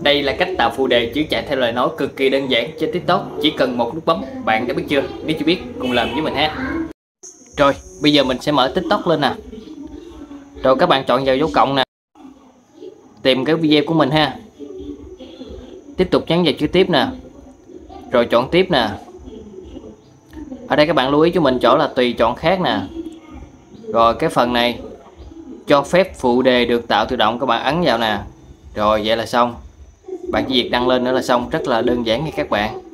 Đây là cách tạo phụ đề chữ chạy theo lời nói cực kỳ đơn giản trên TikTok, chỉ cần một nút bấm. Bạn đã biết chưa? Nếu chưa biết, cùng làm với mình ha. Rồi, bây giờ mình sẽ mở TikTok lên nè. Rồi các bạn chọn vào dấu cộng nè. Tìm cái video của mình ha. Tiếp tục nhấn vào chữ tiếp nè. Rồi chọn tiếp nè. Ở đây các bạn lưu ý cho mình chỗ là tùy chọn khác nè. Rồi cái phần này cho phép phụ đề được tạo tự động, các bạn ấn vào nè. Rồi vậy là xong. Bạn chỉ việc đăng lên nữa là xong, rất là đơn giản nha các bạn.